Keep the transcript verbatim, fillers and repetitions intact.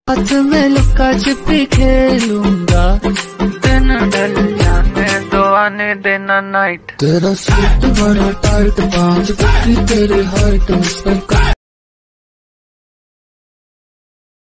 आज मैं लुका छिपी खेलूंगा, दिन ढल जाने दो आने देना नाइट। तेरा सूट बड़ा टाइट, पाँच बत्ती तेरी हाइट, उस पर